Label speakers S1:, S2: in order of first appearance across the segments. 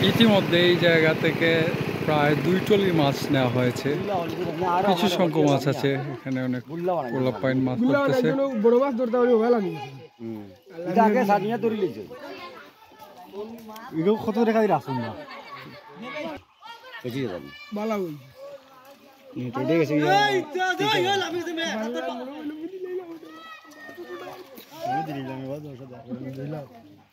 S1: ইতিমধ্যে এই জায়গা থেকে প্রায় 2 টলি মাছ নেওয়া হয়েছে। কিছু সংখ্যক মাছ আছে এখানে, অনেক পোলাপাইন মাছ ধরতেছে।
S2: বড় মাছ ধরতে হবে ভালো লাগে। এটা আগে সাদিয়া ধরে লিছে। এগুলো কত টাকা দিয়ে রাখুন না? বুঝিয়ে জানি। ভালো হই। এটা দেখেছি। এই যা লাভি দে মে। আমি দিলাম বাদ ওষুধ দিলাম।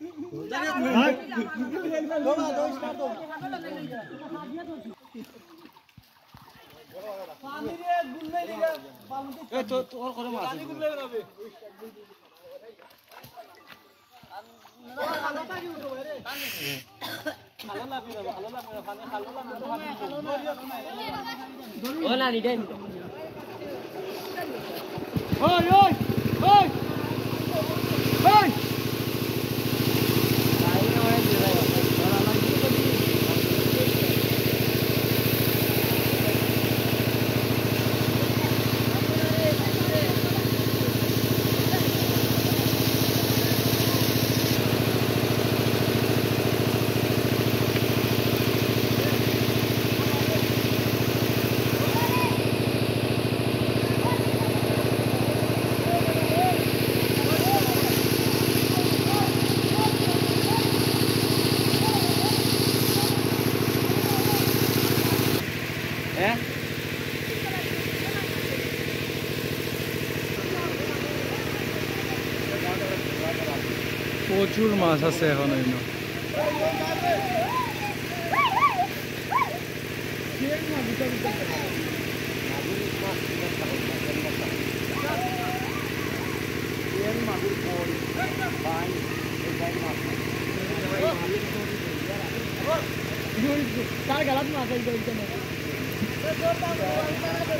S1: প্রচুর মাছ আছে এখন।
S2: কার গালাত মাছ